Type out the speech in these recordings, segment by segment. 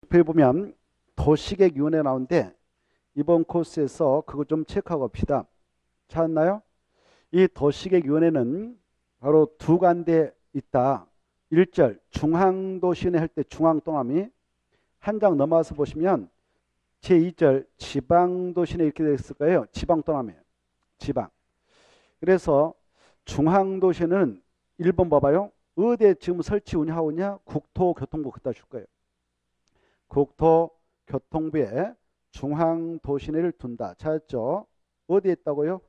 옆에 보면 도시계획위원회 나오는데 이번 코스에서 그거 좀 체크하고 갑시다. 찾았나요? 이 도시계획위원회는 바로 두 간데 있다. 1절 중앙도시위원회 할 때 중앙동남이 한 장 넘어와서 보시면 제2절 지방도시위원회 이렇게 되어 있을 거예요. 지방동남이에요. 지방. 그래서 중앙도시위원회는 1번 봐봐요. 어디에 지금 설치 운영하고 있냐? 국토교통부 갖다 줄 거예요. 국토교통부에 중앙도시위원회를 둔다. 찾았죠? 어디에 있다고요?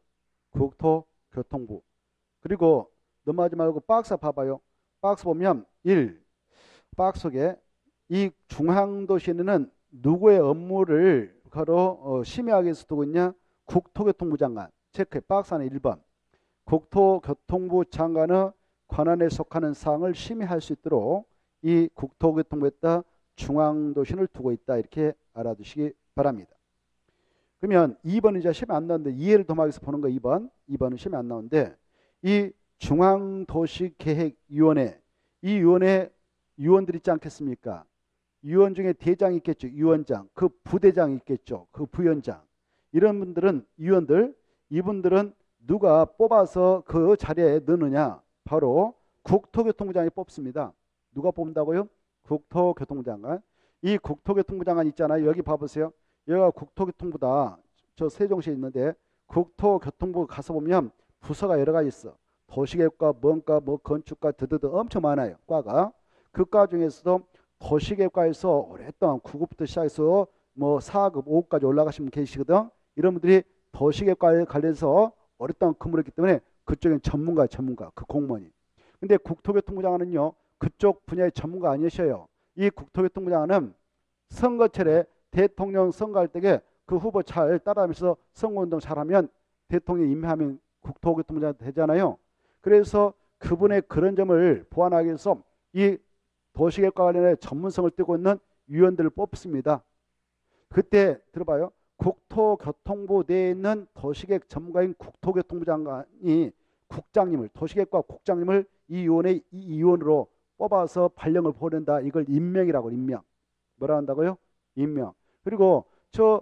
국토교통부. 그리고 넘어가지 말고 박스 봐봐요. 박스 보면 1. 박스 속에 이 중앙도시위원회는 누구의 업무를 심의하기 위해서 두고 있냐? 국토교통부 장관. 체크해. 박스 안에 1번. 국토교통부 장관의 권한에 속하는 사항을 심의할 수 있도록 이 국토교통부에다 중앙도시위원회를 두고 있다. 이렇게 알아두시기 바랍니다. 그러면 2번은 이제 시험에 안 나오는데 이해를 도모하기위해서 보는 거 2번. 2번은 시험에 안 나오는데 이 중앙도시계획위원회 이 위원회 위원들 있지 않겠습니까? 위원 중에 대장이 있겠죠. 위원장. 그 부대장이 있겠죠. 그 부위원장. 이런 분들은 위원들. 이분들은 누가 뽑아서 그 자리에 넣느냐? 바로 국토교통부 장관이 뽑습니다. 누가 뽑는다고요? 국토교통부 장관. 이 국토교통부 장관 있잖아요. 여기 봐보세요. 여기가 국토교통부다. 저 세종시에 있는데 국토교통부 가서 보면 부서가 여러 가지 있어. 도시계획과 뭔가 뭐 건축과 드드드 엄청 많아요. 과가. 그 과 중에서도 도시계획과에서 오랫동안 9급부터 시작해서 뭐 4급, 5급까지 올라가신 분 계시거든. 이런 분들이 도시계획과에 관련해서 오랫동안 근무를 했기 때문에 그쪽엔 전문가. 그 공무원이. 근데 국토교통부 장관은요. 그쪽 분야의 전문가 아니셔요. 이 국토교통부 장관은 선거철에 대통령 선거할 때에 그 후보 잘 따라하면서 선거운동 잘하면 대통령 임명하면 국토교통부 장관 되잖아요. 그래서 그분의 그런 점을 보완하기 위해서 이 도시계획과 관련해 전문성을 띠고 있는 위원들을 뽑습니다. 그때 들어봐요. 국토교통부 내에 있는 도시계획 전문가인 국토교통부 장관이 국장님을 도시계획과 국장님을 이 위원회 이 위원으로 뽑아서 발령을 보낸다. 이걸 임명이라고 임명. 뭐라 한다고요? 임명. 그리고 저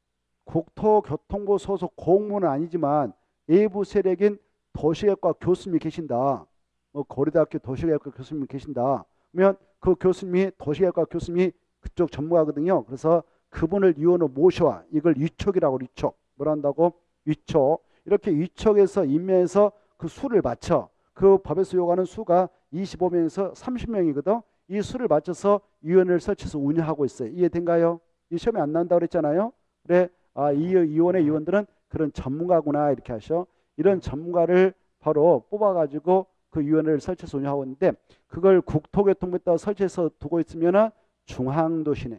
국토교통부 소속 공무원은 아니지만 외부 세력인 도시계획과 교수님이 계신다. 뭐 고려대학교 도시계획과 교수님이 계신다. 그러면 그 교수님이 도시계획과 교수님이 그쪽 전문가거든요. 그래서 그분을 위원으로 모셔와. 이걸 위촉이라고 위촉. 뭐라 한다고? 위촉. 이렇게 위촉해서 임명해서 그 수를 맞춰. 그 법에서 요구하는 수가 25명에서 30명이거든. 이 수를 맞춰서 위원회를 설치해서 운영하고 있어요. 이해된가요? 이 시험에 안 나온다고 그랬잖아요. 그래, 이 위원회 위원들은 그런 전문가구나 이렇게 하셔. 이런 전문가를 바로 뽑아가지고 그 위원회를 설치해서 운영하고 있는데 그걸 국토교통부에다 설치해서 두고 있으면 중앙도시네.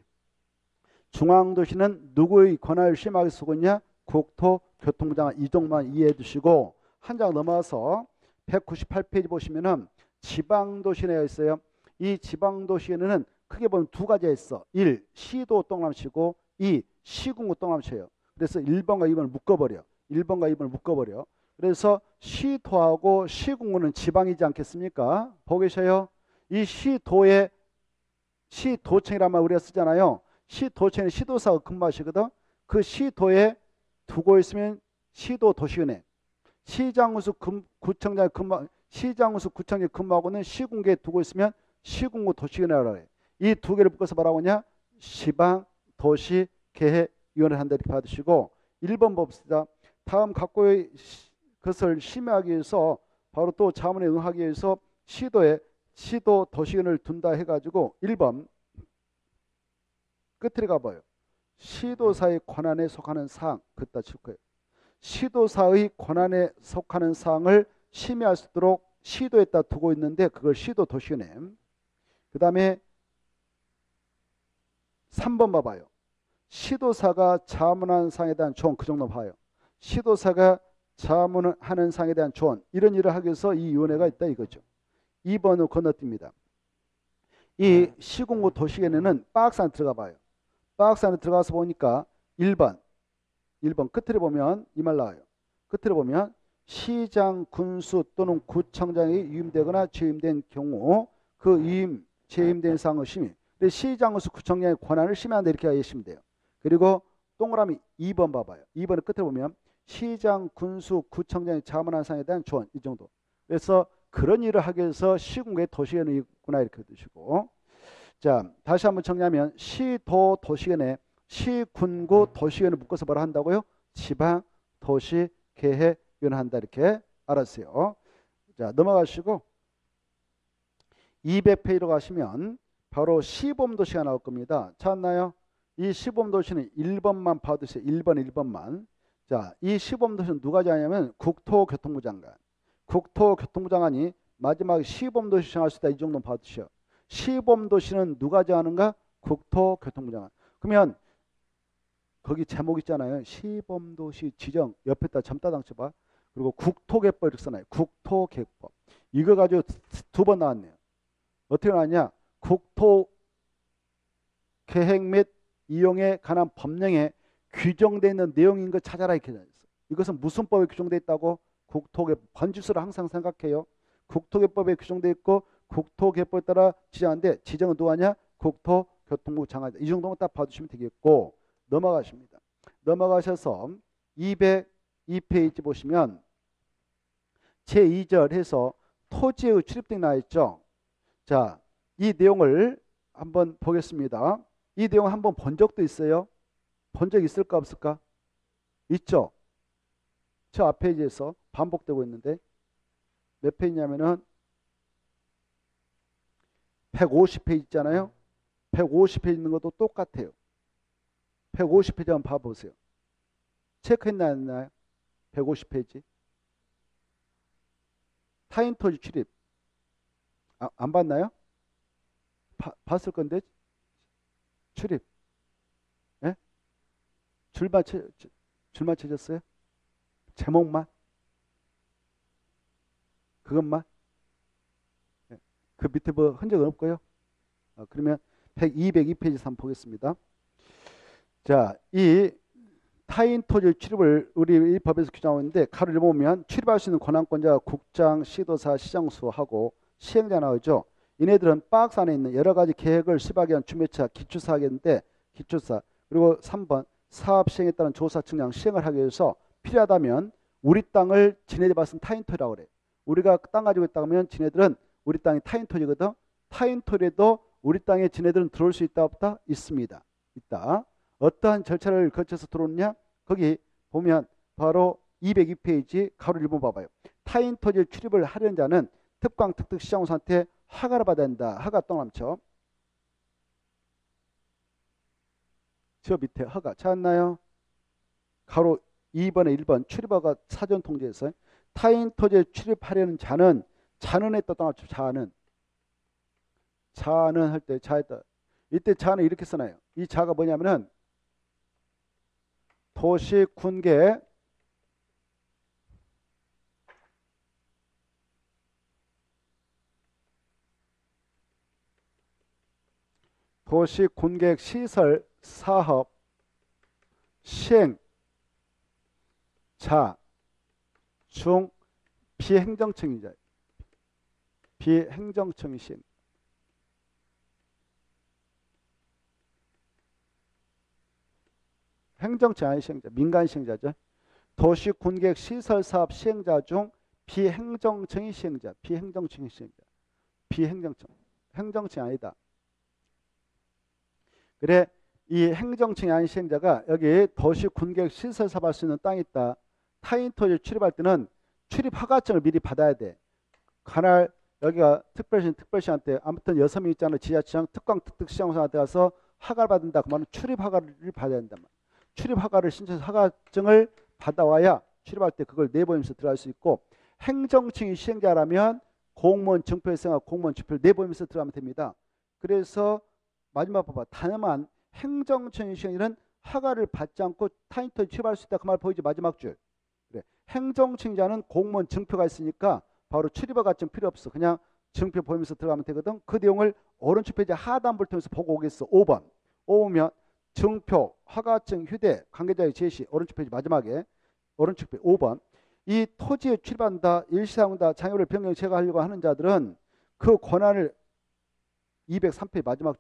중앙도시는 누구의 권한을 심하게 쓰고 있냐? 국토교통부 장관. 이 정도만 이해해 두시고 한 장 넘어서 198페이지 보시면은 지방도시내가 있어요. 이 지방도시에는 크게 보면 두 가지가 있어. 1. 시도 동남시고 2. 시군구 동남시예요. 그래서 1번과 2번을 묶어버려. 1번과 2번을 묶어버려. 그래서 시도하고 시군구는 지방이지 않겠습니까? 보고 계셔요? 이 시도의 시도청이란 말 우리가 쓰잖아요. 시도청에는 시도사가 근무하시거든. 그 시도에 두고 있으면 시도도시위원회. 시장우수 구청장 근무, 시장우수 구청장 근무하고는 시군구에 두고 있으면 시군구 도시위원회라고 해. 이 두 개를 묶어서 뭐라고 하냐? 시방도시계획위원회 한다 이렇게 받으시고 1번 봅시다. 다음 각고의 것을 심의하기 위해서 바로 또 자문에 응하기 위해서 시도 도시위원회를 둔다 해가지고 1번 끝에 가봐요. 시도사의 권한에 속하는 사항 그따 칠 거예요. 시도사의 권한에 속하는 사항을 심의할 수 있도록 시도에다 두고 있는데 그걸 시도도시위원회. 그 다음에 3번 봐봐요. 시도사가 자문하는 사항에 대한 조언. 그 정도 봐요. 시도사가 자문하는 사항에 대한 조언. 이런 일을 하기 위해서 이 위원회가 있다 이거죠. 2번으로 건너뜁니다. 이 시군구 도시위원회는 박스 안에 들어가 봐요. 박스 안에 들어가서 보니까 1번 끝에 보면 이 말 나와요. 끝에 보면 시장, 군수 또는 구청장이 유임되거나 재임된 경우 그 재임된 사항의 심의. 근데 시장수 구청장의 권한을 심의한다 이렇게 하시면 돼요. 그리고 동그라미 2번 봐봐요. 2번의 끝에 보면 시장, 군수, 구청장이 자문한 사항에 대한 조언 이 정도. 그래서 그런 일을 하기 위해서 시군구의 도시계획이 있구나 이렇게 드시고 자 다시 한번 정리하면 시도 도시계획에 시군구 도시계획을 묶어서 뭐라 한다고요? 지방 도시계획위원회 한다 이렇게 알았어요. 자 넘어가시고 200페이지로 가시면 바로 시범도시가 나올 겁니다. 찾았나요? 이 시범도시는 1번만 봐두세요. 1번만. 자, 이 시범도시는 누가 정하냐면 국토교통부 장관. 국토교통부 장관이 마지막 시범도시 정할 수 있다. 이 정도 봐두시오. 시범도시는 누가 정하는가? 국토교통부 장관. 그러면 거기 제목 있잖아요. 시범도시 지정 옆에다 점따당 쳐봐. 그리고 국토개법 이렇게 써놔요. 국토개법. 이거 가지고 두 번 나왔네요. 어떻게 나왔냐? 국토 계획 및 이용에 관한 법령에 규정되어 있는 내용인 거 찾아라 이렇게 되어 있어요. 이것은 무슨 법에 규정되어 있다고? 국토개법. 번지수를 항상 생각해요. 국토개법에 규정되어 있고 국토개법에 따라 지정하는데 지정은 누가 하냐? 국토교통부 장관이다. 이 정도만 딱 봐주시면 되겠고 넘어가십니다. 넘어가셔서 202페이지 보시면 제2절 해서 토지의 출입 등이 나와 있죠. 자, 이 내용을 한번 보겠습니다. 이 내용 한번 본 적도 있어요? 본 적 있을까 없을까? 있죠? 저 앞 페이지에서 반복되고 있는데 몇 페이지냐면은 150페이지 있잖아요. 150페이지 있는 것도 똑같아요. 150페이지 한번 봐보세요. 체크했나요? 안 했나요? 150페이지. 타인 토지 출입. 안 봤나요? 봤을 건데 출입. 예? 줄만 쳐졌어요? 제목만? 그것만? 예. 그 밑에 뭐 흔적은 없고요. 그러면 202페이지 한번 보겠습니다. 자, 이 타인 토지 출입을 우리 이 법에서 규정하고 있는데 가로를 보면 출입할 수 있는 권한권자가 국장, 시도사, 시장수하고 시행자 나오죠. 이네들은 박스 안에 있는 여러 가지 계획을 수립하기 위한 준비차 기초사 하겠는데 기초사 그리고 3번 사업 시행에 따른 조사 측량 시행을 하기 위해서 필요하다면 우리 땅을 지네들이 봤을 타인 토지라고 그래요. 우리가 땅 가지고 있다 하면 지네들은 우리 땅이 타인 토지거든. 타인 토지에도 우리 땅에 지네들은 들어올 수 있다 없다? 있습니다. 있다. 어떠한 절차를 거쳐서 들어오느냐? 거기 보면 바로 202페이지 가로 1번 봐봐요. 타인 토지 출입을 하려는 자는 특광 특특 시장우선한테 허가를 받아야 된다. 허가 똥남쳐. 저 밑에 허가 찾았나요? 가로 2번에 1번 출입허가 사전 통지에서 타인 토지에 출입하려는 자는 자는에 똥남쳐. 자는 할 때 자에다 이때 자는 이렇게 써놔요. 이 자가 뭐냐면은 도시 군계 도시 군계획 시설 사업 시행 자 중 비행정청이자 비행정청이 시행 행정청 아니 시행자 민간 시행자죠. 도시 군계획 시설 사업 시행자 중 비행정청이 시행자 비행정청이 시행자 비행정청 행정청이 아니다. 그래 이 행정청이 아닌 시행자가 여기 도시 군계획 시설 사업할 수 있는 땅이 있다. 타인 토지 출입할 때는 출입 허가증을 미리 받아야 돼. 관할 여기가 특별시한테 아무튼 6명 있잖아. 지자체장 특광 특특 시장사한테 가서 허가를 받는다. 그 말은 출입 허가를 받아야 된단 말이야. 출입 허가를 신청해서 허가증을 받아와야 출입할 때 그걸 내보이면서 들어갈 수 있고 행정청이 시행자라면 공무원 증표에서 공무원 증표를 내보이면서 들어가면 됩니다. 그래서 마지막 봐봐. 다만 행정청이 시행자는 허가를 받지 않고 타인 토지 출입할 수 있다. 그 말 보이지? 마지막 줄. 그래. 행정청자는 공무원 증표가 있으니까 바로 출입허가증 필요 없어. 그냥 증표 보이면서 들어가면 되거든. 그 내용을 오른쪽 페이지 하단부를 통해서 보고 오겠어. 5번. 5면 증표, 허가증, 휴대, 관계자의 제시. 오른쪽 페이지 마지막에. 오른쪽 페이지 5번. 이 토지에 출입한다, 일시사용한다, 장애를 변경 제거하려고 하는 자들은 그 권한을 203페이지 마지막 줄.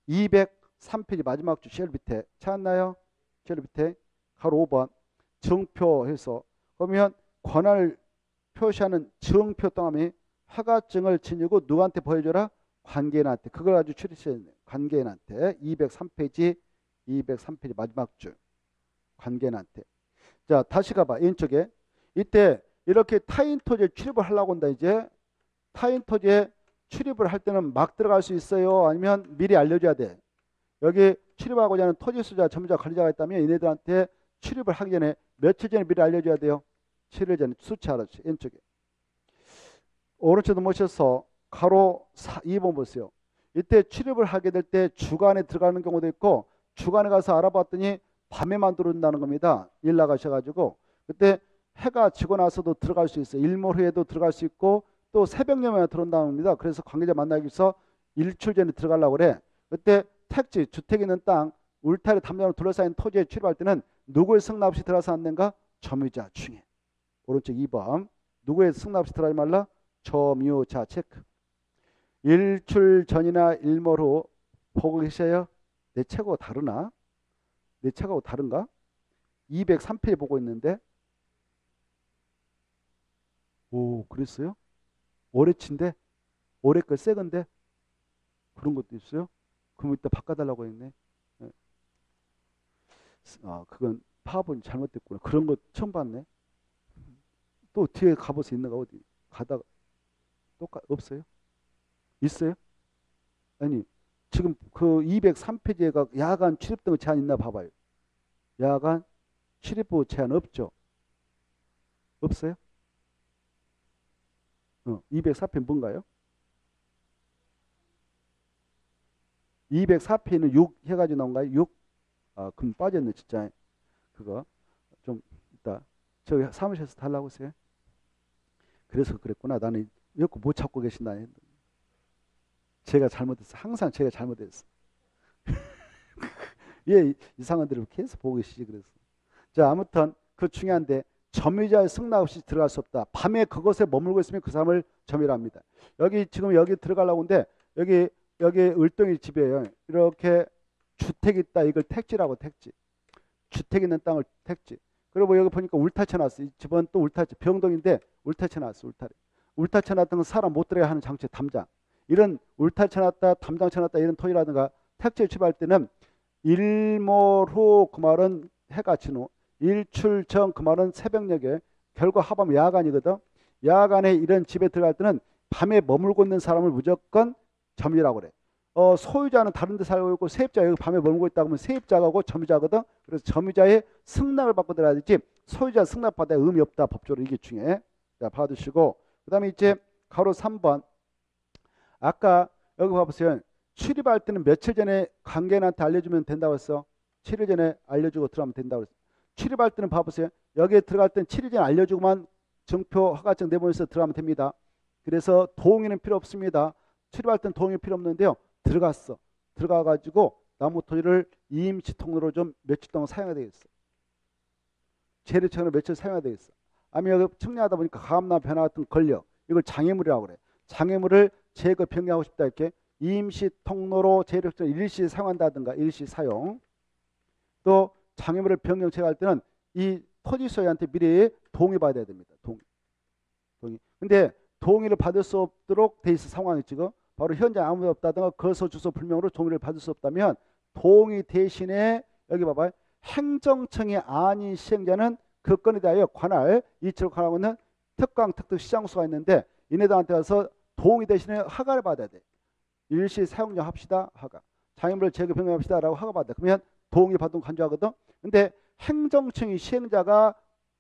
203페이지 마지막 줄 제일 밑에 찾았나요? 제일 밑에 가로 5번 증표해서 그러면 권한을 표시하는 증표 다음에 허가증을 지니고 누구한테 보여줘라? 관계인한테. 그걸 아주 추리셔야 돼요. 관계인한테. 203페이지 마지막 줄. 관계인한테. 자, 다시 가봐. 왼쪽에. 이때 이렇게 타인 토지에 출입을 하려고 한다. 이제 타인 토지에 출입을 할 때는 막 들어갈 수 있어요? 아니면 미리 알려줘야 돼? 여기 출입하고자 하는 토지 소유자, 점유자, 관리자가 있다면 얘네들한테 출입을 하기 전에 며칠 전에 미리 알려줘야 돼요? 7일 전에. 수치 알았지? 왼쪽에. 오른쪽도 모셔서 가로 2번 보세요. 이때 출입을 하게 될 때 주간에 들어가는 경우도 있고 주간에 가서 알아봤더니 밤에만 들어온다는 겁니다. 일 나가셔가지고 그때 해가 지고 나서도 들어갈 수 있어요. 일몰 후에도 들어갈 수 있고 또 새벽녘에 들어온다는 겁니다. 그래서 관계자 만나기 위해서 일출 전에 들어가려고 그래. 그때 택지, 주택 있는 땅, 울타리 담장으로 둘러싸인 토지에 출입할 때는 누구의 승낙 없이 들어가서 안 된가? 점유자 중에. 오른쪽 2번. 누구의 승낙 없이 들어가지 말라? 점유자 체크. 일출 전이나 일몰 후 보고 계셔요? 내 책하고 다르나? 내 책하고 다른가? 203페이지 보고 있는데 오 그랬어요? 올해 친데? 올해 거 새 건데? 그런 것도 있어요? 그럼 이따 바꿔달라고 했네. 네. 아 그건 파업은 잘못됐구나. 그런 거 처음 봤네. 또 뒤에 가보서 있는가 어디 가다가 없어요? 있어요? 아니 지금 그 203페이지가 야간 출입 등 제한 있나 봐봐요. 야간 출입부 제한 없죠? 없어요? 204페이지 뭔가요? 204페이지는 6 해가지고 나온가요? 6? 아 그럼 빠졌네 진짜. 그거 좀 이따 저기 사무실에서 달라고 하세요. 그래서 그랬구나. 나는 여기 못 찾고 계신다. 제가 잘못했어. 항상 제가 잘못했어. 예, 이상한 데를 계속 보고 계시지 그래서. 자, 아무튼 그 중요한데 점유자의 승낙 없이 들어갈 수 없다. 밤에 그곳에 머물고 있으면 그 사람을 점유라 합니다. 여기 지금 여기 들어가려고 하는데 여기 을동이 집이에요. 이렇게 주택이 있다. 이걸 택지라고 택지. 주택 있는 땅을 택지. 그리고 여기 보니까 울타리 쳐놨어. 이 집은 또 울타리 병동인데 울타리 쳐놨어. 울타리 쳐놨던 건 사람 못 들어가게 하는 장치 담장. 이런 울타리 쳐놨다 담장 쳐놨다 이런 토지라든가 택지에 출입할 때는 일몰 후 그 말은 해가 진 후 일출 전 그 말은 새벽녘에 결과 합하면 야간이거든. 야간에 이런 집에 들어갈 때는 밤에 머물고 있는 사람을 무조건 점유라고 그래. 소유자는 다른 데 살고 있고 세입자 여기 밤에 머물고 있다 그러면 세입자하고 점유자거든. 그래서 점유자의 승낙을 받고 들어야 되지 소유자 승낙 받아야 의미 없다. 법적으로 이게 중요해. 자, 봐두시고 그 다음에 이제 가로 3번 아까 여기 봐보세요. 출입할 때는 며칠 전에 관계인한테 알려주면 된다고 했어. 7일 전에 알려주고 들어가면 된다고 했어. 출입할 때는 봐보세요. 여기에 들어갈 때는 7일 전에 알려주고만 증표 허가증 내보내서 들어가면 됩니다. 그래서 동의는 필요 없습니다. 출입할 때는 동의 필요 없는데요. 들어갔어. 들어가가지고 나무 토지를 임시 통로로 좀 며칠 동안 사용해야 되겠어. 재래청으로 며칠 사용해야 되겠어. 아니면 여기 청량하다 보니까 가압나 변화 같은 걸려. 이걸 장애물이라고 그래. 장애물을 제거 변경하고 싶다 이렇게 임시 통로로 재래청 일시 사용한다든가 일시 사용. 또 장애물을 변경 제거할 때는 이 토지 소유한테 미리 동의 받아야 됩니다. 동의. 근데 동의를 받을 수 없도록 돼 있어 상황이 지금 바로 현장 아무도 없다든가 거소 주소 불명으로 동의를 받을 수 없다면 동의 대신에 여기 봐봐요. 행정청이 아닌 시행자는 그 건에 대하여 관할 이치로 관하고 있는 특강 특특 시장수가 있는데 이네들한테 가서 동의 대신에 허가를 받아야 돼. 일시 사용자 합시다. 허가. 장애물을 제거 변경합시다. 라고 허가 받아. 그러면 동의 받으면 간주하거든. 근데 행정청이 시행자가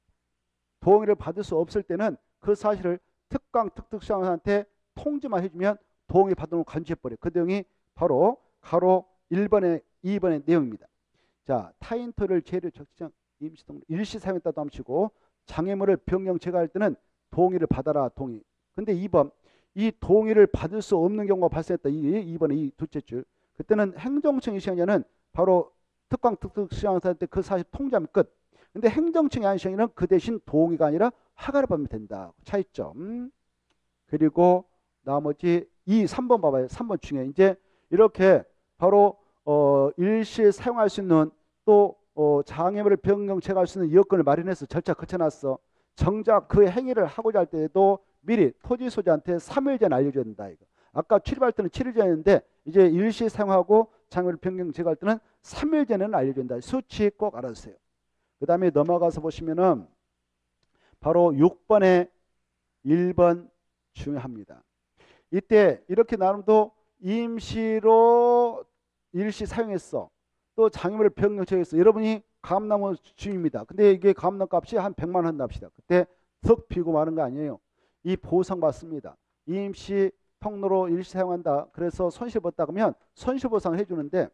동의를 받을 수 없을 때는 그 사실을 특강 특특 시장한테 통지만 해주면 동의 받으면 간주해버려. 그 내용이 바로 가로 1번에 2번의 내용입니다. 자, 타인 토지를 재료 적시장 임시동로 일시 사용했다도 함치고 장애물을 변경 제거할 때는 동의를 받아라. 동의. 근데 2번 이 동의를 받을 수 없는 경우가 발생했다. 2번의 이 둘째 줄. 그때는 행정청이 시행자는 바로 특강 특특 시장한테 그 사실 통지하면 끝. 근데 행정청이 아닌 시행자는 그 대신 동의가 아니라 허가를 받으면 된다. 차이점. 그리고 나머지 3번 봐봐요. 3번 중에 이제 이렇게 바로 일시에 사용할 수 있는 또 장애물을 변경책할 수 있는 여건을 마련해서 절차 거쳐놨어. 정작 그 행위를 하고자 할 때에도 미리 토지 소지한테 3일 전에 알려줘야 된다. 이거. 아까 출입할 때는 7일 전인데 이제 일시에 사용하고 장애물 변경 제거할 때는 3일 전에는 알려준다. 수치 꼭 알아주세요. 그 다음에 넘어가서 보시면은 바로 6번에 1번 중요합니다. 이때 이렇게 나름도 임시로 일시 사용했어. 또 장애물을 변경 제거했어. 여러분이 감나무 주입니다. 근데 이게 감나무 값이 한 100만 원 한답시다. 그때 턱 비고 마는 거 아니에요. 이 보상 받습니다. 임시 통로로 일시 사용한다. 그래서 손실 봤다 그러면 손실보상을 해주는데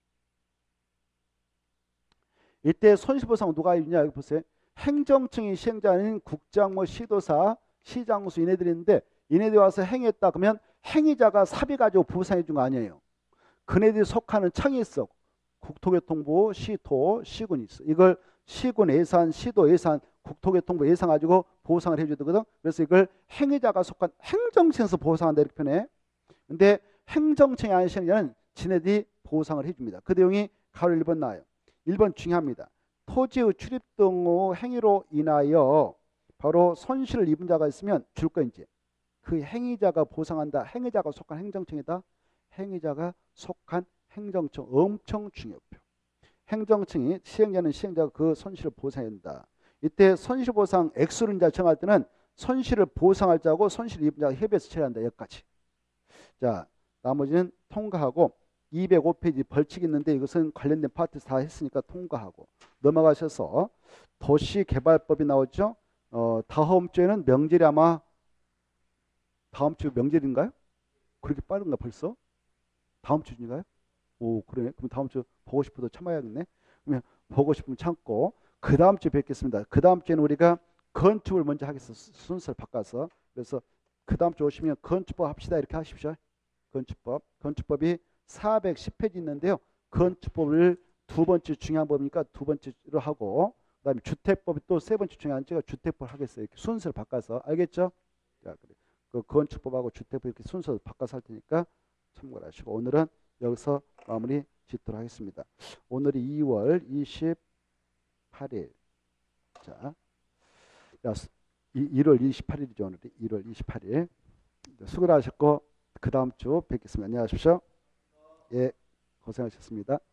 이때 손실보상 누가 해주냐 여기 보세요. 행정청이 시행자인 국장, 시도사, 시장수 이네들인데 이네들이 와서 행위했다 그러면 행위자가 사비 가지고 보상해 준 거 아니에요. 그네들이 속하는 청이 있어. 국토교통부, 시토, 시군이 있어. 이걸 시군 예산, 시도 예산, 국토교통부 예산 가지고 보상을 해주거든. 그래서 이걸 행위자가 속한 행정청에서 보상한다 이렇게 표현해. 근데 행정청이 아닌 시행자는 지네들이 보상을 해줍니다. 그 내용이 가로 1번 나와요. 1번 중요합니다. 토지의 출입 등의 행위로 인하여 바로 손실을 입은 자가 있으면 줄 거 이제. 그 행위자가 보상한다. 행위자가 속한 행정청이다. 행위자가 속한 행정청 엄청 중요표. 행정청이 시행자는 시행자가 그 손실을 보상해야 된다. 이때 손실보상 액수를 이제 정할 때는 손실을 보상할 자하고 손실을 입은 자가 협의해서 처리한다. 여기까지. 자, 나머지는 통과하고 205페이지 벌칙이 있는데 이것은 관련된 파트에서 다 했으니까 통과하고 넘어가셔서 도시개발법이 나오죠. 다음 주에는 명절이 아마 다음 주 명절인가요? 그렇게 빠른가 벌써? 다음 주인가요? 오, 그러네. 그럼 다음 주 보고 싶어도 참아야겠네. 그러면 보고 싶으면 참고 그 다음 주에 뵙겠습니다. 그 다음 주에는 우리가 건축을 먼저 하겠어. 순서를 바꿔서. 그래서 그 다음 주 오시면 건축법 합시다. 이렇게 하십시오. 건축법. 건축법이 410페이지 있는데요. 건축법을 두 번째 중요한 법이니까 두 번째로 하고 그다음에 주택법이 또 세 번째 중요한 제가 주택법 하겠어요. 이렇게 순서를 바꿔서. 알겠죠? 자, 그 건축법하고 주택법 이렇게 순서를 바꿔서 할 테니까 참고를 하시고 오늘은 여기서 마무리 짓도록 하겠습니다. 오늘이 2월 28일. 자, 1월 28일이죠. 오늘이 1월 28일. 수고를 하셨고 그 다음 주 뵙겠습니다. 안녕하십시오. 예, 고생하셨습니다.